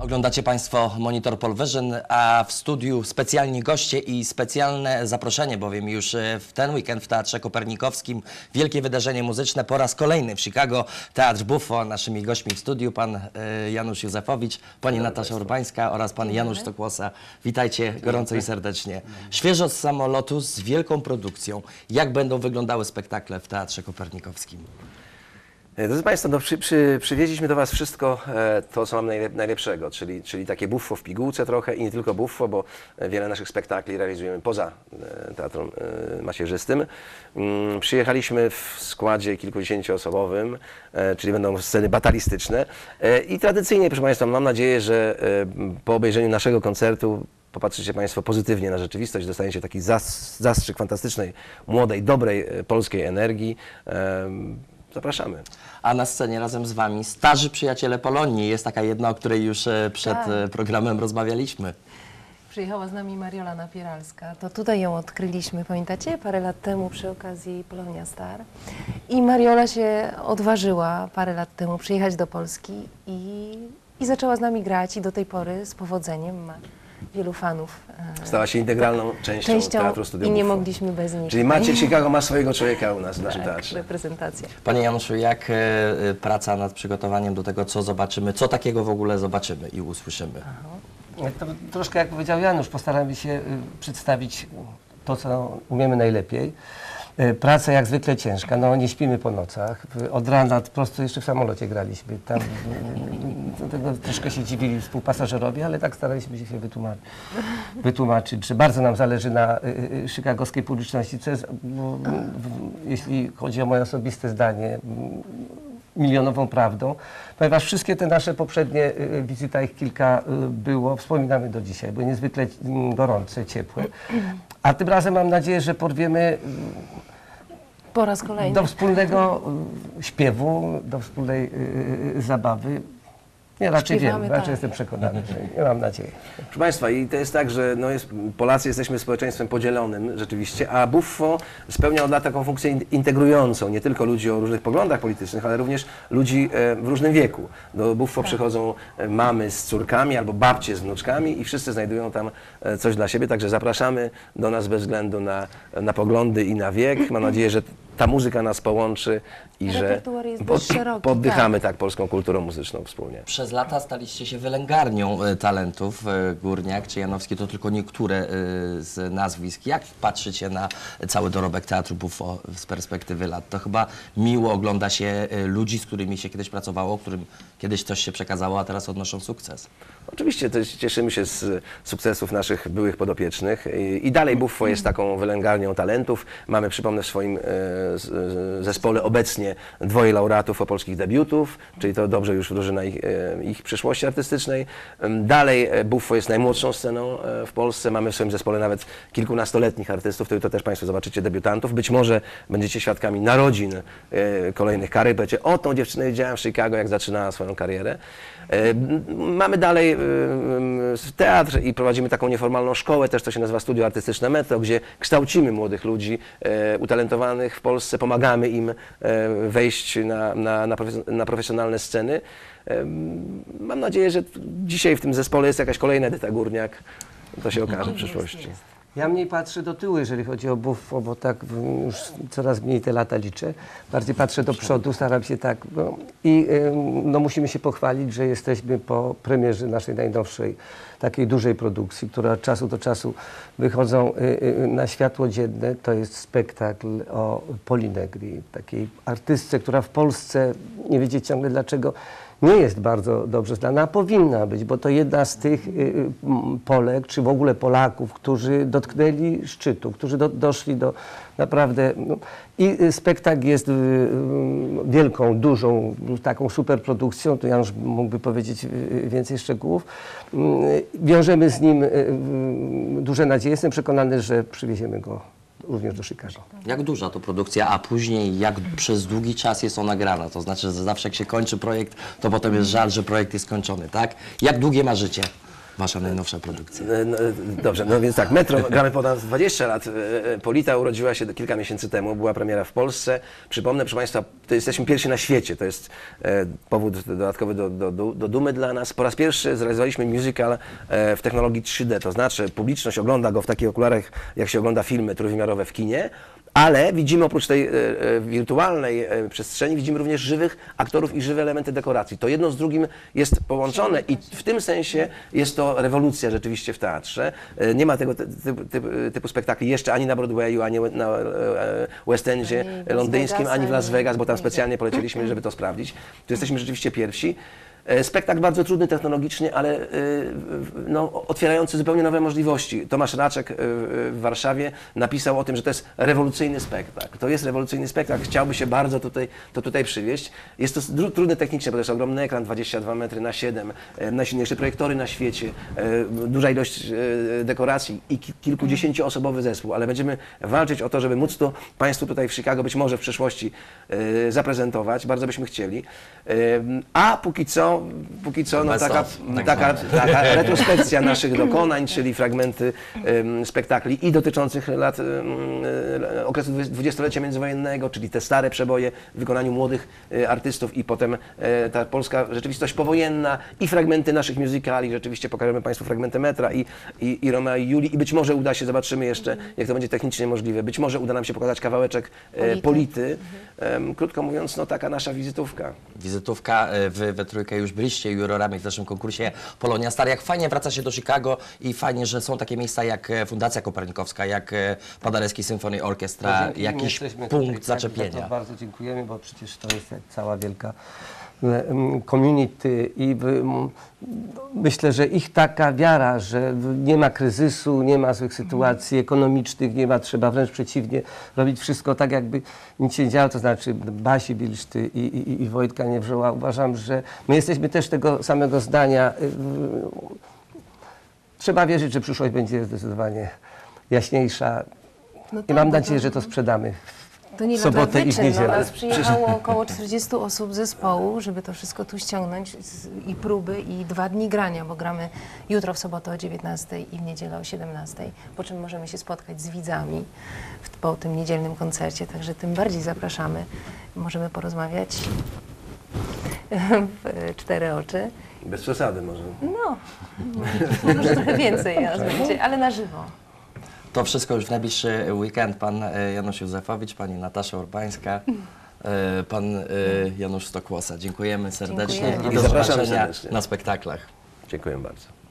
Oglądacie Państwo Monitor Polwyżyn, a w studiu specjalni goście i specjalne zaproszenie, bowiem już w ten weekend w Teatrze Kopernikowskim wielkie wydarzenie muzyczne po raz kolejny w Chicago, Teatr Buffo. Naszymi gośćmi w studiu pan Janusz Józefowicz, pani Natasza Urbańska oraz pan Janusz Stokłosa. Witajcie gorąco i serdecznie. Świeżo z samolotu z wielką produkcją. Jak będą wyglądały spektakle w Teatrze Kopernikowskim? Drodzy Państwo, no przywieźliśmy do Was wszystko to, co mam najlepszego, czyli takie buffo w pigułce trochę i nie tylko buffo, bo wiele naszych spektakli realizujemy poza Teatrem Macierzystym. Przyjechaliśmy w składzie kilkudziesięcioosobowym, czyli będą sceny batalistyczne i tradycyjnie, proszę Państwa, mam nadzieję, że po obejrzeniu naszego koncertu popatrzycie Państwo pozytywnie na rzeczywistość, dostaniecie taki zastrzyk fantastycznej, młodej, dobrej polskiej energii. Zapraszamy. A na scenie razem z Wami starzy przyjaciele Polonii. Jest taka jedna, o której już przed programem rozmawialiśmy. Przyjechała z nami Mariola Napieralska. To tutaj ją odkryliśmy, pamiętacie? Parę lat temu przy okazji Polonia Star. I Mariola się odważyła parę lat temu przyjechać do Polski i zaczęła z nami grać i do tej pory z powodzeniem ma wielu fanów. Stała się integralną częścią Teatru Studio i nie Buffo. mogliśmy bez nich. Czyli macie Chicago ma swojego człowieka u nas w naszym teatrze. Reprezentacja. Panie Januszu, jak praca nad przygotowaniem do tego, co zobaczymy, co takiego w ogóle zobaczymy i usłyszymy? To troszkę jak powiedział Janusz, postaramy się przedstawić to, co umiemy najlepiej. Praca jak zwykle ciężka, no nie śpimy po nocach. Od rana prosto jeszcze w samolocie graliśmy. Tam tego troszkę się dziwili współpasażerowie, ale tak staraliśmy się wytłumaczyć, że bardzo nam zależy na chicagowskiej publiczności, co jest, jeśli chodzi o moje osobiste zdanie, milionową prawdą, ponieważ wszystkie te nasze poprzednie wizyty, ich kilka było, wspominamy do dzisiaj, były niezwykle gorące, ciepłe. A tym razem mam nadzieję, że porwiemy po raz kolejny do wspólnego śpiewu, do wspólnej zabawy. Nie, raczej wiem, raczej jestem przekonany, że mam nadzieję. Proszę Państwa, i to jest tak, że no Polacy jesteśmy społeczeństwem podzielonym rzeczywiście, a Buffo spełnia od lat taką funkcję integrującą nie tylko ludzi o różnych poglądach politycznych, ale również ludzi w różnym wieku. Do Buffo przychodzą mamy z córkami albo babcie z wnuczkami i wszyscy znajdują tam coś dla siebie, także zapraszamy do nas bez względu na poglądy i na wiek. Mam nadzieję, że ta muzyka nas połączy i że poddychamy tak polską kulturą muzyczną wspólnie. Przez lata staliście się wylęgarnią talentów. Górniak czy Janowski to tylko niektóre z nazwisk. Jak patrzycie na cały dorobek Teatru Buffo z perspektywy lat? To chyba miło ogląda się ludzi, z którymi się kiedyś pracowało, którym kiedyś coś się przekazało, a teraz odnoszą sukces. Oczywiście cieszymy się z sukcesów naszych byłych podopiecznych i dalej Buffo jest taką wylęgarnią talentów. Mamy, przypomnę, w swoim zespole obecnie dwoje laureatów opolskich debiutów, czyli to dobrze już wróży na ich przyszłości artystycznej. Dalej Buffo jest najmłodszą sceną w Polsce. Mamy w swoim zespole nawet kilkunastoletnich artystów, to też Państwo zobaczycie debiutantów. Być może będziecie świadkami narodzin kolejnych karier. Powiecie, o, tą dziewczynę widziałem w Chicago, jak zaczynała swoją karierę. Mamy dalej teatr i prowadzimy taką nieformalną szkołę, też to się nazywa Studio Artystyczne Metro, gdzie kształcimy młodych ludzi utalentowanych w Polsce, pomagamy im wejść na profesjonalne sceny. Mam nadzieję, że dzisiaj w tym zespole jest jakaś kolejna Edyta Górniak, to się okaże w przyszłości. Ja mniej patrzę do tyłu, jeżeli chodzi o Buffo, bo tak już coraz mniej te lata liczę. Bardziej patrzę do przodu, staram się tak. No musimy się pochwalić, że jesteśmy po premierze naszej najnowszej, takiej dużej produkcji, która od czasu do czasu wychodzą na światło dzienne. To jest spektakl o Poli Negri, takiej artystce, która w Polsce, nie wiecie ciągle dlaczego, nie jest bardzo dobrze znana, a powinna być, bo to jedna z tych Polek, czy w ogóle Polaków, którzy dotknęli szczytu, którzy doszli do naprawdę... No, i spektakl jest wielką, dużą, taką superprodukcją, to Janusz mógłby powiedzieć więcej szczegółów. Wiążemy z nim duże nadzieje. Jestem przekonany, że przywieziemy go również do Chicago. Jak duża to produkcja, a później jak przez długi czas jest ona grana? To znaczy, że zawsze jak się kończy projekt, to potem jest żal, że projekt jest skończony, tak? Jak długie ma życie? Wasza najnowsza produkcja. No, dobrze, no więc tak, Metro gramy ponad 20 lat. Polita urodziła się kilka miesięcy temu, była premiera w Polsce. Przypomnę, proszę Państwa, to jesteśmy pierwsi na świecie, to jest powód dodatkowy do dumy dla nas. Po raz pierwszy zrealizowaliśmy musical w technologii 3D, to znaczy publiczność ogląda go w takich okularach, jak się ogląda filmy trójwymiarowe w kinie, ale widzimy oprócz tej wirtualnej przestrzeni, widzimy również żywych aktorów i żywe elementy dekoracji. To jedno z drugim jest połączone i w tym sensie jest to rewolucja rzeczywiście w teatrze. Nie ma tego typu spektakli jeszcze ani na Broadwayu, ani na West Endzie londyńskim, ani w Las Vegas, bo tam specjalnie polecieliśmy, żeby to sprawdzić. Tu jesteśmy rzeczywiście pierwsi. Spektakl bardzo trudny technologicznie, ale no, otwierający zupełnie nowe możliwości. Tomasz Raczek w Warszawie napisał o tym, że to jest rewolucyjny spektakl. To jest rewolucyjny spektakl, chciałby się bardzo tutaj przywieźć. Jest to trudne technicznie, bo to jest ogromny ekran, 22 metry na 7, najsilniejsze projektory na świecie, duża ilość dekoracji i kilkudziesięcioosobowy zespół, ale będziemy walczyć o to, żeby móc to Państwu tutaj w Chicago być może w przyszłości zaprezentować. Bardzo byśmy chcieli. A póki co no, taka retrospekcja naszych dokonań, czyli fragmenty spektakli i dotyczących okresu dwudziestolecia międzywojennego, czyli te stare przeboje w wykonaniu młodych artystów i potem ta polska rzeczywistość powojenna i fragmenty naszych musicali. Rzeczywiście pokażemy Państwu fragmenty Metra i Romea i Julii i być może uda się, zobaczymy jeszcze, jak to będzie technicznie możliwe, być może uda nam się pokazać kawałeczek Polity. Krótko mówiąc, no taka nasza wizytówka. Wizytówka, wy we trójkę już byliście jurorami w naszym konkursie Polonia Star. Jak fajnie wraca się do Chicago i fajnie, że są takie miejsca jak Fundacja Kopernikowska, jak Paderewski Symphony Orchestra, jakiś punkt zaczepienia. Tak, bardzo dziękujemy, bo przecież to jest jak cała wielka community i myślę, że ich taka wiara, że nie ma kryzysu, nie ma złych sytuacji ekonomicznych, nie ma, trzeba wręcz przeciwnie robić wszystko tak, jakby nic się nie działo, to znaczy Basi Bilszty i Wojtka Niewrzoła. Uważam, że my jesteśmy też tego samego zdania. Trzeba wierzyć, że przyszłość będzie zdecydowanie jaśniejsza i mam nadzieję, że to sprzedamy. To nie sobotę i w niedzielę. Nas przyjechało około 40 osób z zespołu, żeby to wszystko tu ściągnąć i próby i 2 dni grania, bo gramy jutro w sobotę o 19 i w niedzielę o 17, po czym możemy się spotkać z widzami po tym niedzielnym koncercie, także tym bardziej zapraszamy. Możemy porozmawiać w 4 oczy. Bez przesady może. No, może trochę więcej nas będzie, ale na żywo. To wszystko już w najbliższy weekend. Pan Janusz Józefowicz, pani Natasza Urbańska, pan Janusz Stokłosa. Dziękujemy serdecznie Dziękujemy. i do Zapraszamy zobaczenia serdecznie na spektaklach. Dziękuję bardzo.